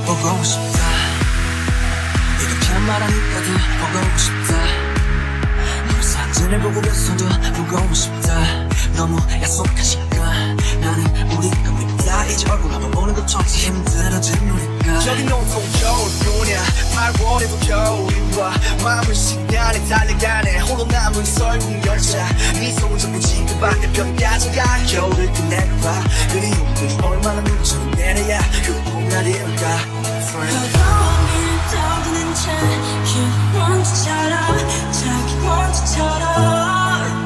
보고 싶다. 네가 편한 말 하니까도 보고 싶다. 너의 사진을 보고 있어도 보고 싶다. 너무 약속한 시간 나는 우리가 믿다. 이제 얼굴 한번 보는 것조차 힘들어진 우리가. 저기 온통 겨울뿐이야. 8월에도 겨울이와 마음은 시간에 달려가네. 홀로 남은 설국 열차. 미소는 전부 지금 반대편까지 가. 겨울을 끝내봐. 그리움은 얼마나 눈치를 내려야 그 봄날이 올까. 버거운 일 떠드는 자기 먼지처럼 자기 먼지처럼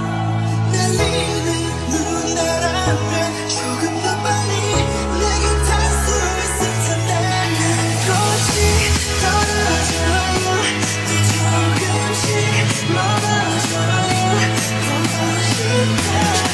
날리는 눈이라면 조금 더 빨리 내게 닿을 수 있을 텐데. 조금씩 떨어져요. 또 조금씩 멀어져요. 보고 싶다.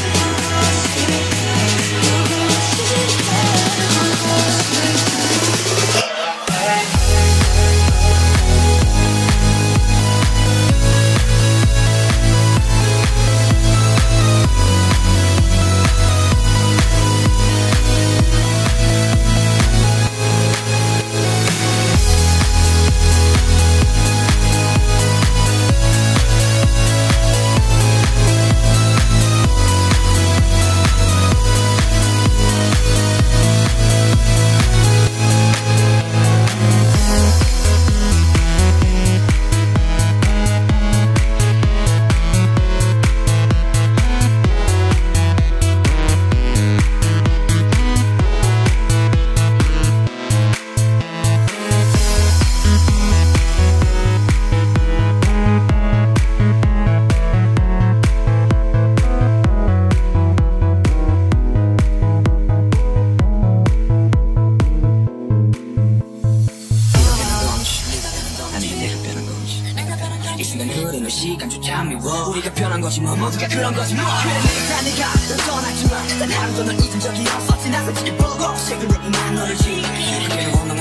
이 순간 흐르는 시간조차 미워. 우리가 변한 거지 뭐 모두가 그런 거지 뭐. 그래 다 네가 널 떠났지만 단 하루도 널 잊은 적이 없었지. 나서 지켜보고 싶은 난 너를 지키기.